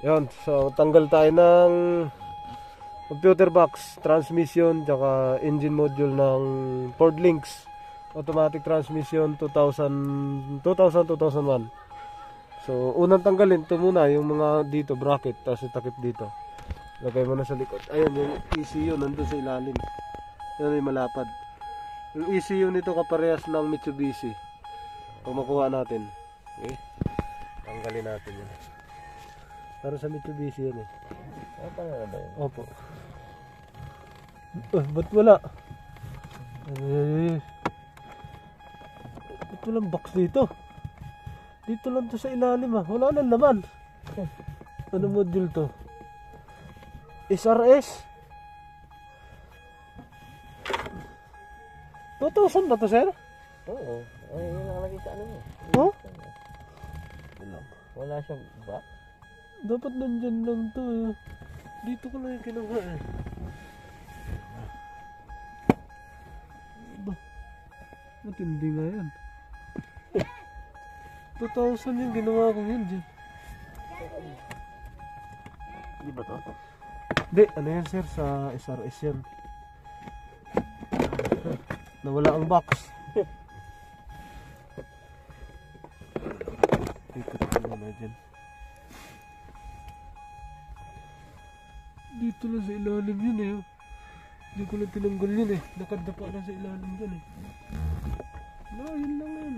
Yun, so tanggal tayo ng computer box, transmission, tsaka engine module ng Ford Links. Automatic transmission 2001. So, unang tanggalin, ito muna, yung mga dito, bracket, tapos itakip dito. Lagay mo na sa likod. Ayun, yung ECU nandun sa ilalim. Yan yung malapad. Yung ECU nito kaparehas ng Mitsubishi. Pag makuha natin. Okay? Tanggalin natin yun. Para sa Mitsubishi yan eh. Ano ba yun? Opo. Ba't wala? Ba't walang box dito? Dito lang to sa ilalim ah. Wala nang laman. Ano module to? SRS? 2,000 ba to, sir? Oo. Ay, yun nakalagay sa ano mo. Oh? Wala siyang box. Dapat nandyan lang to eh. Dito ko lang yung kinuha eh. Ba? Matindi nga yan. 2,000 yung ginawa ko yun dyan. Di ba to? Hindi, ano yan sir? Sa SRS yan. Nawala ang box. Dito na dyan. Dito lang sa ilalim yun eh. Hindi ko lang tinanggal yun eh. Nakadapa lang sa ilalim dyan eh. No, yun lang yun.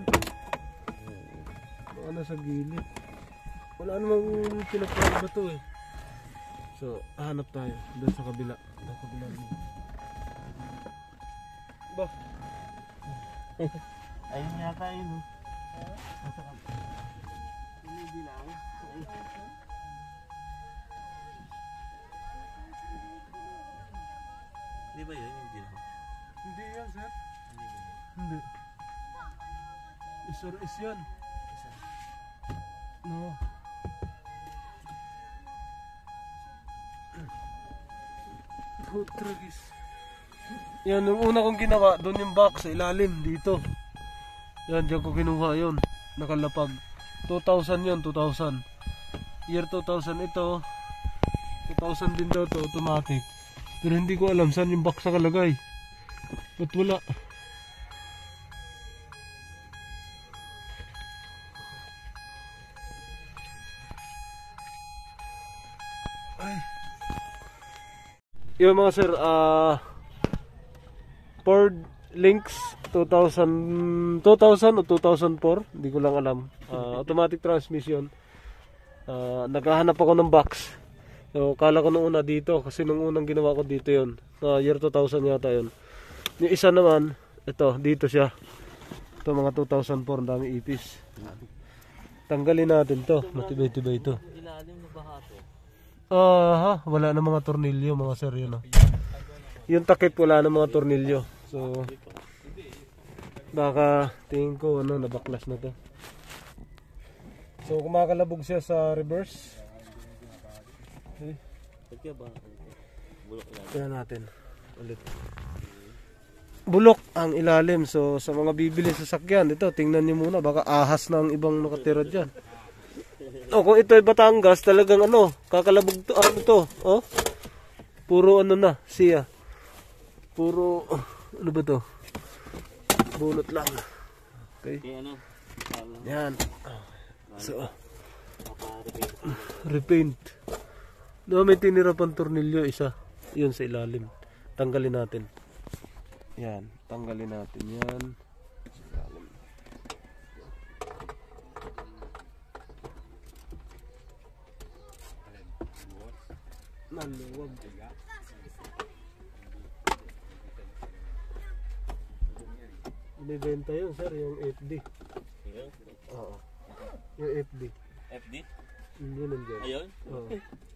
Baka nasa gilid. Wala namang pinapala ba to eh. So, hanap tayo. Doon sa kabila. Sa kabila nyo. Ba? Ayun yata yun. Hindi lang. Di ba yun yung ginawa? Hindi yan, sir. Hindi ba yun? Hindi. SRS yan. No. Tragis. Yan, nung una kong ginawa, doon yung box sa ilalim, dito. Yan, dyan ko kinuha yun. Nakalapag. 2,000 yun, 2,000. Year 2000 ito. 2,000 din daw to, automatic. Pero hindi ko alam saan yung box nakalagay. Ba't wala? Ay. Yung mga sir, Ford Links 2000 o 2004, hindi ko lang alam. Automatic transmission. Naghahanap ako ng box. So, kala ko nung una dito kasi nung unang ginawa ko dito yon. Year 2000 yata yon. Yung isa naman, ito, dito siya. Ito mga 2004, dami ipis. Tanggalin natin to, matibay-tibay ito. Ilalim na baha to. Wala na mga tornilyo mga sir yun. Yung takip wala na mga tornilyo. So, baka tingin ko nabaklas na to. So, kumakalabog siya sa reverse. Okay. Pagka ba? Bulok ilalim. Tingnan natin ulit. Bulok ang ilalim. So, sa mga bibili sa sakyan, ito, tingnan niyo muna. Baka ahas na ang ibang nakatira dyan. Kung ito ay Batangas, talagang kakalabog to. Ano to? Oh? Puro na, siya. Puro, ano ba to? Bunot lang. Okay. Yan. So, repaint. No, may tinira pang tornilyo isa. Yun sa ilalim. Tanggalin natin. Yan, tanggalin natin yan. Naluwag. Binibenta yun sir, yung FD. Oo. Yung FD. FD? Yun nandiyan. Ayun? Oo.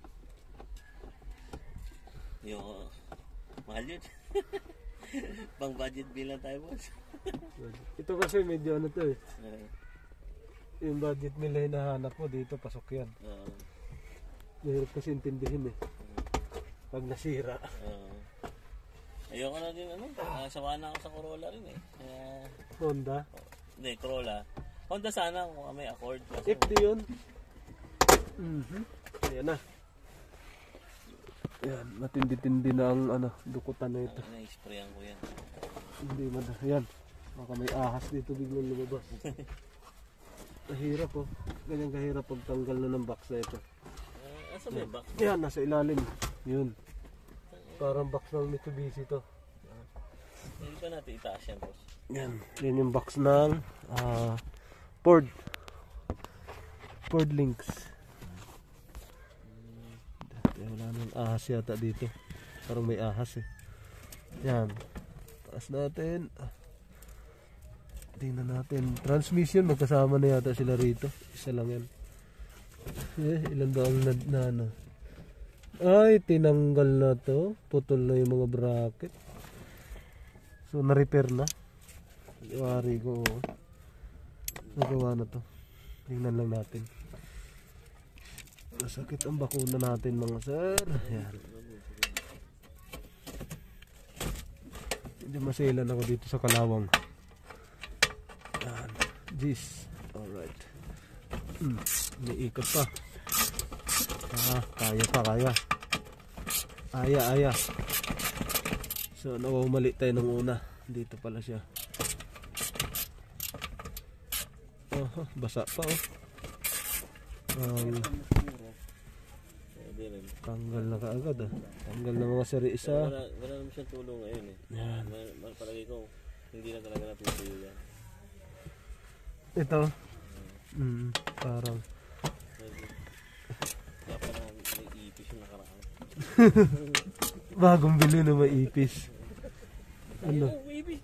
Yung mahal yun. Pang budget bill lang tayo boss. Ito kasi medyo to eh. Yung budget nila hinahanap mo dito, pasok yan. Mahirap kasi intindihin eh. Pag nasira. Ayoko na din sawa na ako sa Corolla rin eh. Honda? Hindi, Corolla. Honda sana kung may Accord. FD yun. Ayan na. Ayan, matindi-tindi na ang ano, dukutan na ito. Na-sprayan ko yan. Hindi madali. Ayan. Baka may ahas dito biglang lumabas. Kahirap oh. Ganyan kahirap pagtanggal na ng box na ito. Asa may box? Ayan, nasa ilalim. Yun. Parang box ng Mitsubishi to. Hindi pa natin itaas yan, boss. Yan. Yan yung box ng Ford. Ford Links. Wala nang ahas yata dito. Parang may ahas eh. Yan. Taas natin. Tingnan natin. Transmission, magkasama na yata sila rito. Isa lang yan. Ilan ba ang na ano? Ay, tinanggal na to. Putol na yung mga bracket. So, na-repair na. Iwari ko. Nagawa na to. Tingnan lang natin. Masakit ang bakuna natin mga sir. Ayan. Hindi masilan ako dito sa Kalawang. Ayan. Jeez. Alright. May ikot pa. Kaya pa, kaya. Aya. So, nawamali tayo nung una. Dito pala siya. Basa pa oh. Tanggal na kaagad ah. Tanggal na mga sari isa. Wala naman siyang tulong ngayon eh. Yan. Palagi ko, hindi na talaga natutuyo yan. Ito. Parang. Kaya parang may ipis yung nakaraan. Bagong bili na may ipis. Ano? May ipis.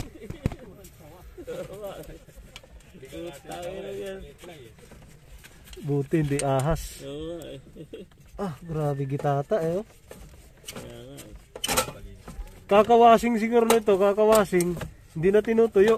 Tayo na yan. Buti hindi ahas. Oo nga eh. Grabe gitata eh oh. Kaya nga eh. Kakawasing siguro nito, kakawasing. Hindi na tinutuyo.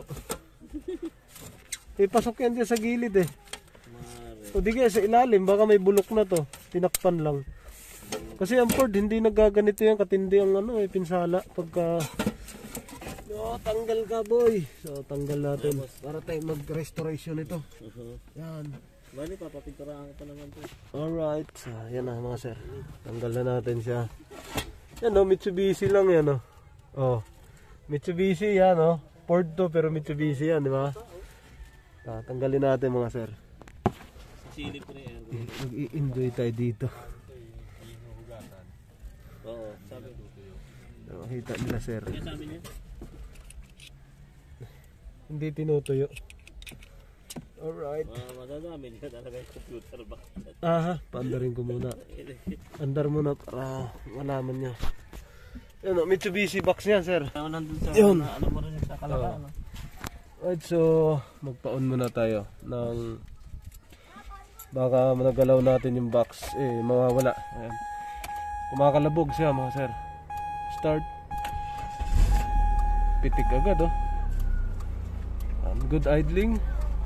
Pasok yan dyan sa gilid eh. O di kaya sa ilalim, baka may bulok na to. Tinakpan lang. Kasi ang Ford, hindi nagaganito yan. Katindi ang ano eh, pinsala. Pagka... tanggal ka boy. So tanggal natin. Para tayo mag-restoration ito. Yan. Bali, papapinturahan ko pa naman to. Alright. So, yan na mga sir. Tanggal na natin siya. Yan o, Mitsubishi lang yan o. Oh. Mitsubishi yan o. Ford to pero Mitsubishi yan, di ba? Tanggalin natin mga sir. Silip ko na yan. Mag-i-enjoy tayo dito. Oo, sabi ko. Makita nila sir. Kaya sabi niya? Hindi tinutuyo. Alright. Madadami niya talaga yung computer box. Paandarin ko muna. Andar muna para malaman niya. Yan o, Mitsubishi box niyan sir. Nandun sa yun. Ano mo rin sa Kalaka. Alright, so magpa-on muna tayo ng baka managalaw natin yung box mawawala. Ayan. Kumakalabog siya mga sir. Start. Pitik agad oh. Good idling.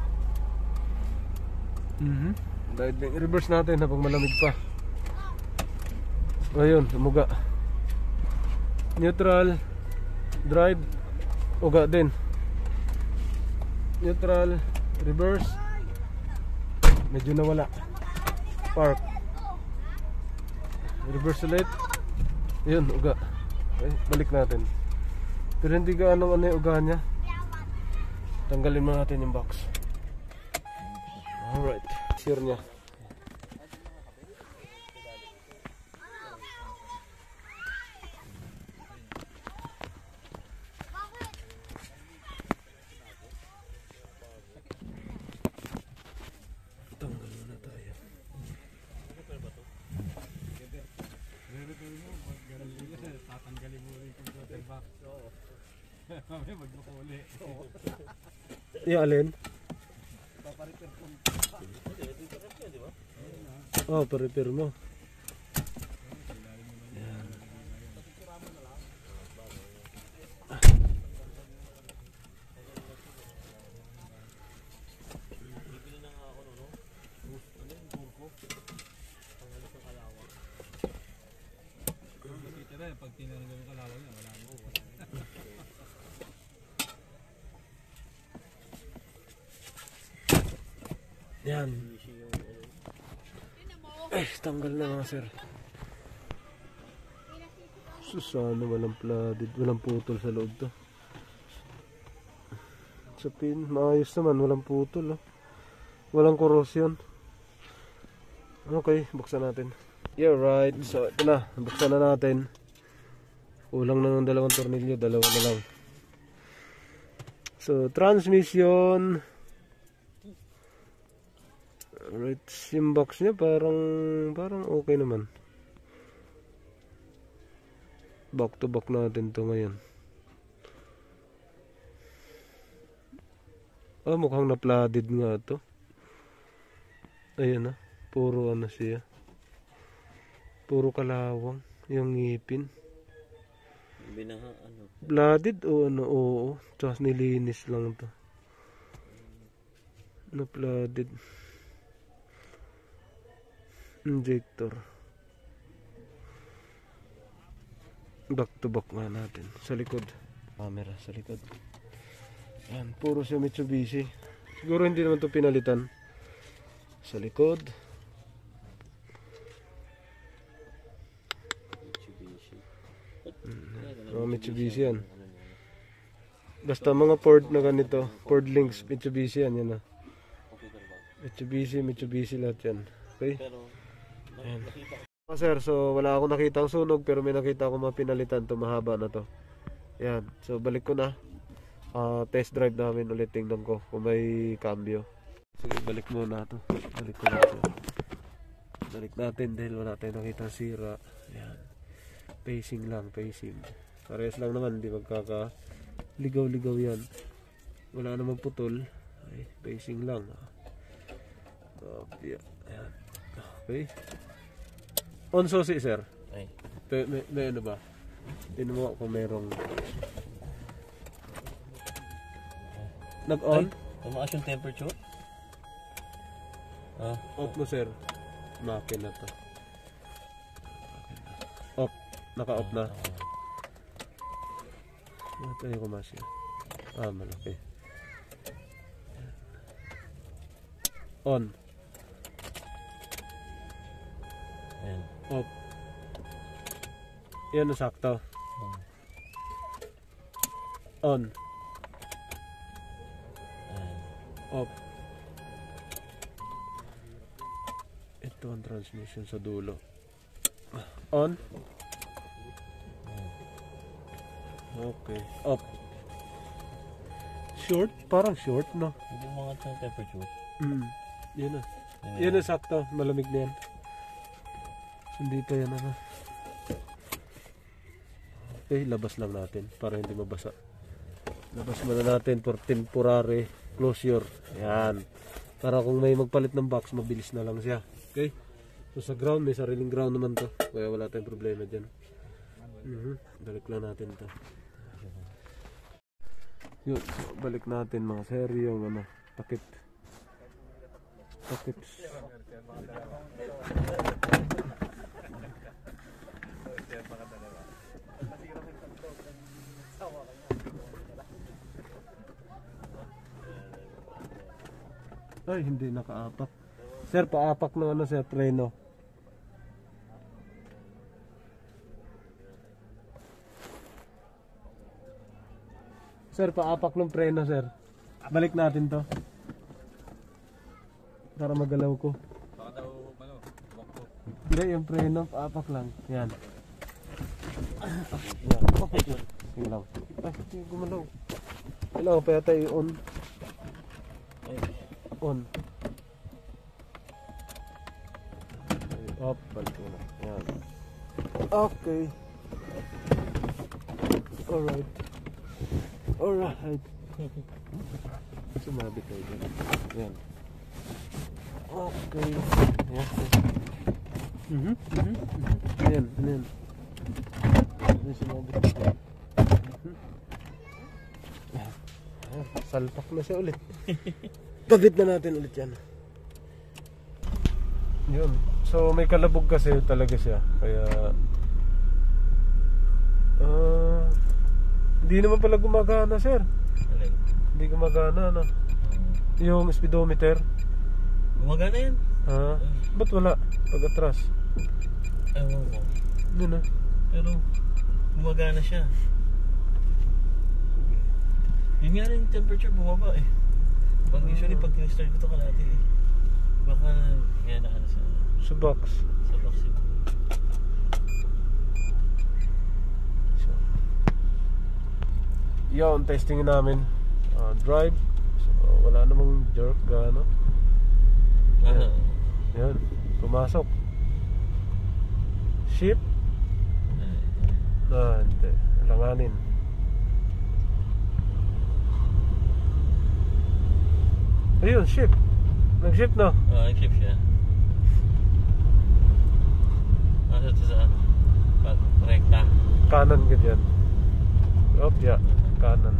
Idling. Reverse natin habang malamig pa. Ayun, umuga. Neutral. Drive. Uga din. Neutral. Reverse. Medyo nawala. Park. Reverse ulit. Ayun, uga. Okay, balik natin. Pero hindi ka ano yung uga niya. Tanggalin mo natin yung box. Alright. Sure niya. Tanggal na tayo. Tatanggalin mo rin yung computer box. Mamaya magmukuli. Alin? Paparepair ko. Di ba? Pa-repair mo. Pag tinanong yung Kalawang niya, wala mo. Yan. Ay, tanggal na nga sir. Susana, walang flooded, walang putol sa loob to. Sa pin, maayos naman, walang putol. Oh. Walang corrosion. Okay, buksan natin. Yeah, right. So, ito na. Buksan na natin. Kulang na ng dalawang tornilyo. Dalawa na lang. So, transmission. Alright. Yung box niya parang okay naman. Back to back natin to ngayon. Mukhang na-flooded nga to. Ayan na. Puro ano siya. Puro kalawang. Yung ngipin. Binaha ano? Flooded o ano? Oo. Tapos nilinis lang to. Na-flooded. Injector. Back to back nga natin. Sa likod. Camera sa likod. Ayan. Puro siya Mitsubishi. Siguro hindi naman to pinalitan. Sa likod. Mitsubishi yan. Basta mga Ford na ganito, Ford Links, Mitsubishi yan, yan na. Mitsubishi lahat yan. Okay? Ayan. Sir, so wala akong nakita ang sunog pero may nakita akong mapinalitan to, mahaba na to. Yan, so balik ko na. Test drive namin ulit, tingnan ko kung may cambio. Sige, balik muna to. Balik ko na to. Balik natin dahil wala tayong nakita sira. Yan. Pacing lang, pacing. Parehas lang naman, hindi magkaka ligaw-ligaw yan. Wala namang putol. Ay, pacing lang. Ayan. Okay. On susi, sir. Ay. May ano ba? Tingnan mo kung merong nag-on? Tumaas yung temperature? Off mo, sir. Makina to. Off. Naka-off na. Tayo kumasya. Malaki. On. Ayan. Off. Yan, sakto. On. Ayan. Off. Ito ang transmission sa dulo. On. Okay. Off. Short? Parang short, no? Hindi mga temperature. Yan na. Yan na, sakto. Malamig na yan. Hindi pa yan, ano. Okay, labas lang natin para hindi mabasa. Labas muna natin for temporary closure. Yan. Para kung may magpalit ng box, mabilis na lang siya. Okay? So sa ground, may sariling ground naman to. Kaya wala tayong problema dyan. Balik lang natin to. Yun. So, balik natin mga sir yung ano, takip. Ay, hindi nakaapak. Sir, paapak ng ano sir, preno. Sir, paapak ng preno, sir. Balik natin to. Para magalaw ko. Baka daw, bakto. Hindi, yung preno, paapak lang. Yan. Yan. Sige lang. Ay, hindi gumalaw. Kailangan pa yata i-on. On. Up, balik mo na. Yan. Okay. Alright. Alright. Sumabit tayo dyan. Yan. Okay. Yan. Yan. Yan. Sumabit tayo. Salpak na siya ulit. Pabit na natin ulit yan. Yun. So may kalabog kasi talaga siya. Kaya hindi naman pala gumagana, sir. Hindi gumagana, no? Yung speedometer. Gumagana yan. Ba't wala? Pag-atras. Ewan ko. Yun na. Pero, gumagana siya. Yun nga rin yung temperature bumaba eh. Usually pag tinistart ko ito kalati eh. Baka kaya na ano Sa box. sa vaccine. So, yun, testingin namin. Drive. So, wala namang jerk gano. Ano? Yan. Pumasok. Shift. Hindi. Alanganin. Ayun, shift. Nag-shift na. Nag-shift siya. Ano ito sa rekta? Kanan ka dyan. Yeah. Kanan.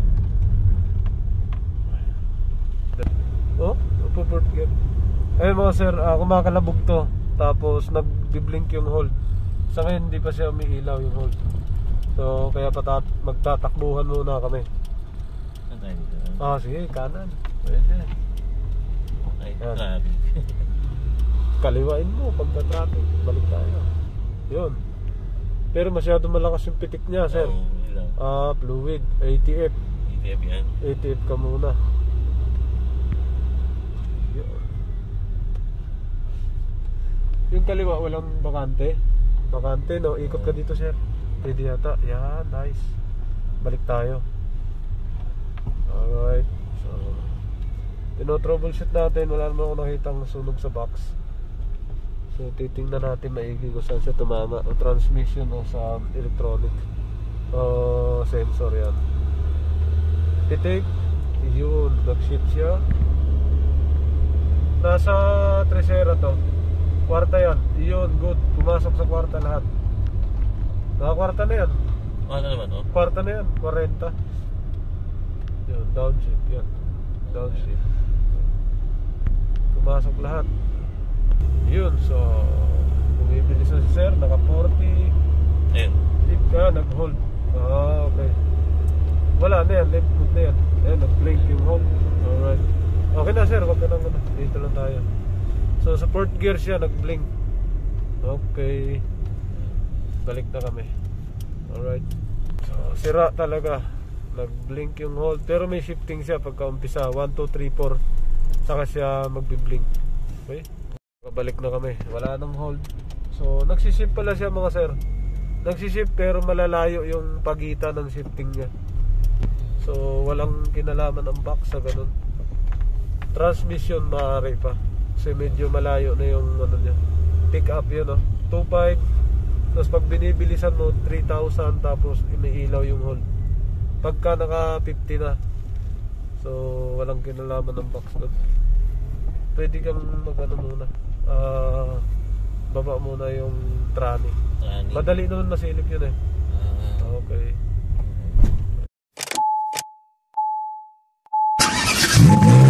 Oh, upaport gear. Ayun mga sir, kumakalabog to. Tapos nag-blink yung hold. Sa ngayon hindi pa siya umiilaw yung hold. So kaya magtatakbuhan muna kami. Ano tayo dito? Sige, kanan. Pwede. Ay, Yan. traffic. Kaliwain mo pagka-traffic. Balik tayo. Yun. Pero masyado malakas yung pitik niya, sir. Oo, Fluid. ATF. ETF yan. ATF ka muna. Yun. Yung kaliwa walang bakante. Bakante, no? Ikot ka dito, sir. Pwede yata. Yan, nice. Balik tayo. Alright. So, tino-troubleshoot natin. Wala naman ako nakitang sunog sa box. So, titingnan natin maigi kung saan siya tumama. O transmission o sa electronic. O sensor yan. Titig. Yun. Nag-shift siya. Nasa Tresera to. Kwarta yan. Yun, good. Pumasok sa kwarta lahat. Nakakwarta na yan. Ano naman, oh? Kwarta na yan. 40. Yun, downshift. Yan. Downshift. Pumasok lahat. Yun, so bumibilis na si sir. Naka 40. Ayun. Tip ka, nag-hold. Okay. Wala na yan. Left move na yan. Ayan, nag-blink yung hold. Alright. Okay na sir, wag ka nang ano. Dito lang tayo. So sa fourth gear siya, nag-blink. Okay. Balik na kami. Alright. So sira talaga. Nag-blink yung hold. Pero may shifting siya pagka umpisa. 1, 2, 3, 4. Saka siya magbi-blink. Okay. Balik na kami. Wala nang hold. So nagsishift pala siya mga sir. Nagsishift pero malalayo yung pagitan ng shifting niya. So walang kinalaman ang box sa ganun. Transmission maaari pa. Kasi medyo malayo na yung ano niya. Pick up yun, no? 2.5. Tapos pag binibilisan mo 3,000 tapos iniilaw yung hold. Pagka naka 50 na. So walang kinalaman ng box doon. Pwede kang mag-ano muna. Baba muna yung tranny. Madali naman masilip yun eh. Okay.